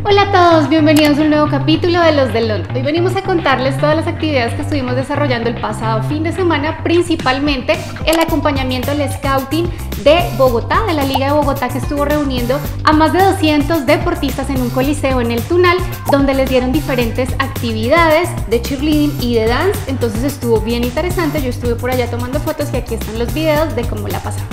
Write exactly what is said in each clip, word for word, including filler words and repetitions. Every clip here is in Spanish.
Hola a todos, bienvenidos a un nuevo capítulo de Los del LOL. Hoy venimos a contarles todas las actividades que estuvimos desarrollando el pasado fin de semana, principalmente el acompañamiento al Scouting de Bogotá, de la Liga de Bogotá, que estuvo reuniendo a más de doscientos deportistas en un coliseo en el Tunal, donde les dieron diferentes actividades de cheerleading y de dance. Entonces estuvo bien interesante, yo estuve por allá tomando fotos y aquí están los videos de cómo la pasamos.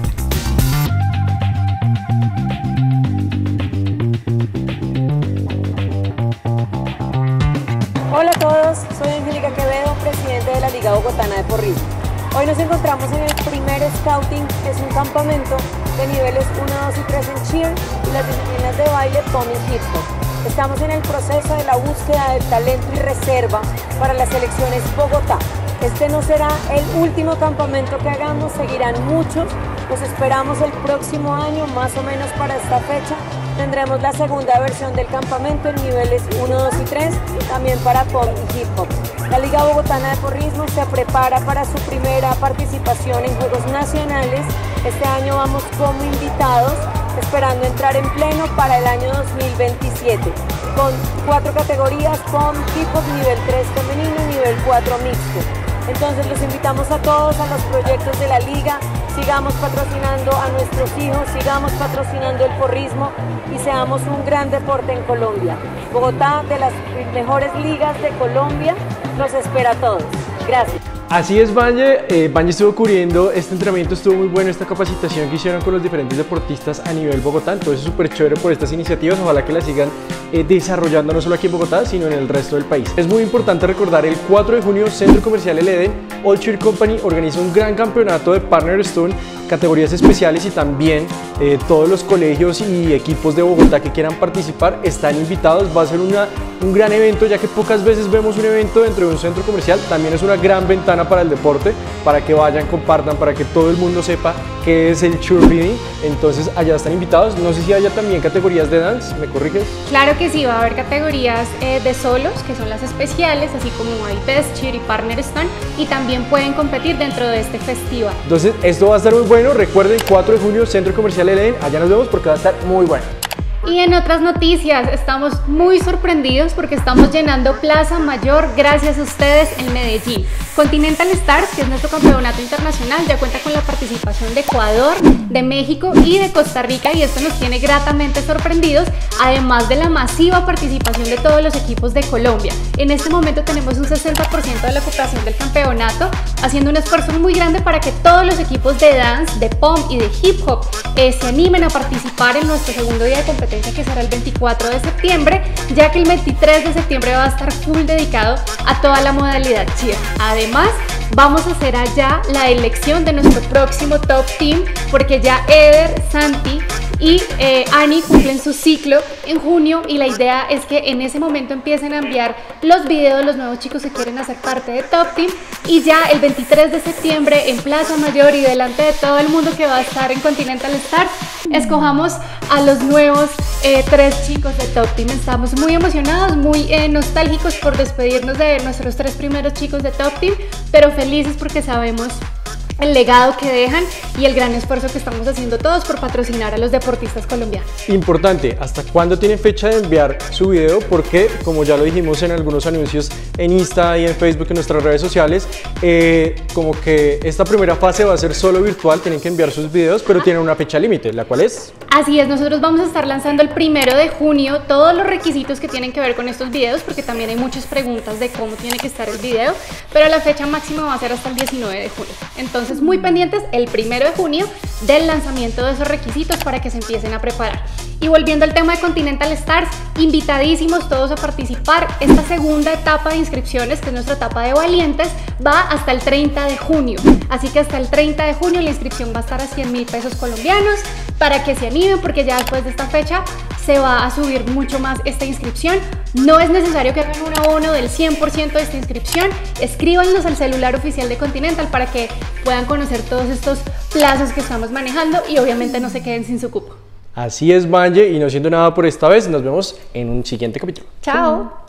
Hola a todos, soy Angélica Quevedo, presidente de la Liga Bogotana de Porrismo. Hoy nos encontramos en el primer Scouting, que es un campamento de niveles uno, dos y tres en cheer y las disciplinas de baile, pom y hip hop. Estamos en el proceso de la búsqueda del talento y reserva para las selecciones Bogotá. Este no será el último campamento que hagamos, seguirán muchos. Los esperamos el próximo año, más o menos para esta fecha. Tendremos la segunda versión del campamento en niveles uno, dos y tres, también para pom y hip hop. La Liga Bogotana de Porrismo se prepara para su primera participación en Juegos Nacionales. Este año vamos como invitados, esperando entrar en pleno para el año dos mil veintisiete, con cuatro categorías: pom, hip hop, nivel tres femenino y nivel cuatro mixto. Entonces los invitamos a todos a los proyectos de la Liga. Sigamos patrocinando a nuestros hijos, sigamos patrocinando el porrismo y seamos un gran deporte en Colombia. Bogotá, de las mejores ligas de Colombia, los espera a todos. Gracias. Así es, Vanje. Eh, Vanje estuvo cubriendo este entrenamiento, estuvo muy bueno esta capacitación que hicieron con los diferentes deportistas a nivel Bogotá, entonces súper chévere por estas iniciativas, ojalá que las sigan eh, desarrollando no solo aquí en Bogotá, sino en el resto del país. Es muy importante recordar, el cuatro de junio, Centro Comercial El Eden, All Cheer Company organiza un gran campeonato de Partner Stone, categorías especiales, y también eh, todos los colegios y equipos de Bogotá que quieran participar están invitados. Va a ser una, un gran evento, ya que pocas veces vemos un evento dentro de un centro comercial. También es una gran ventana para el deporte, para que vayan, compartan, para que todo el mundo sepa qué es el cheerleading. Entonces allá están invitados. No sé si haya también categorías de dance, ¿me corriges? Claro que sí, va a haber categorías eh, de solos, que son las especiales, así como hay Best Cheer y Partner Stone, y también pueden competir dentro de este festival. Entonces esto va a estar muy bueno. Recuerden, cuatro de junio, Centro Comercial El Eden, allá nos vemos porque va a estar muy bueno. Y en otras noticias, estamos muy sorprendidos porque estamos llenando Plaza Mayor gracias a ustedes en Medellín. Continental Stars, que es nuestro campeonato internacional, ya cuenta con la participación de Ecuador, de México y de Costa Rica, y esto nos tiene gratamente sorprendidos, además de la masiva participación de todos los equipos de Colombia. En este momento tenemos un sesenta por ciento de la ocupación del campeonato, haciendo un esfuerzo muy grande para que todos los equipos de dance, de pom y de hip hop eh, se animen a participar en nuestro segundo día de competencia, que será el veinticuatro de septiembre, ya que el veintitrés de septiembre va a estar full dedicado a toda la modalidad cheer. Además, vamos a hacer allá la elección de nuestro próximo top team, porque ya Eder, Santi y eh, Ani cumplen su ciclo en junio, y la idea es que en ese momento empiecen a enviar los videos los nuevos chicos que quieren hacer parte de Top Team, y ya el veintitrés de septiembre en Plaza Mayor y delante de todo el mundo que va a estar en Continental Stars, escojamos a los nuevos eh, tres chicos de Top Team. Estamos muy emocionados, muy eh, nostálgicos por despedirnos de nuestros tres primeros chicos de Top Team, pero felices porque sabemos el legado que dejan y el gran esfuerzo que estamos haciendo todos por patrocinar a los deportistas colombianos. Importante, ¿hasta cuándo tienen fecha de enviar su video? Porque, como ya lo dijimos en algunos anuncios en Insta y en Facebook, en nuestras redes sociales, eh, como que esta primera fase va a ser solo virtual, tienen que enviar sus videos, pero tienen una fecha límite, ¿la cual es? Así es, nosotros vamos a estar lanzando el primero de junio todos los requisitos que tienen que ver con estos videos, porque también hay muchas preguntas de cómo tiene que estar el video, pero la fecha máxima va a ser hasta el diecinueve de junio. Entonces, Entonces, muy pendientes el primero de junio del lanzamiento de esos requisitos para que se empiecen a preparar. Y volviendo al tema de Continental Stars, invitadísimos todos a participar. Esta segunda etapa de inscripciones, que es nuestra etapa de valientes, va hasta el treinta de junio. Así que hasta el treinta de junio la inscripción va a estar a cien mil pesos colombianos, para que se animen, porque ya después de esta fecha se va a subir mucho más esta inscripción. No es necesario que hagan un abono del cien por ciento de esta inscripción. Escríbanos al celular oficial de Continental para que puedan conocer todos estos plazos que estamos manejando y obviamente no se queden sin su cupo. Así es, Vanje, y no siendo nada por esta vez, nos vemos en un siguiente capítulo. Chao.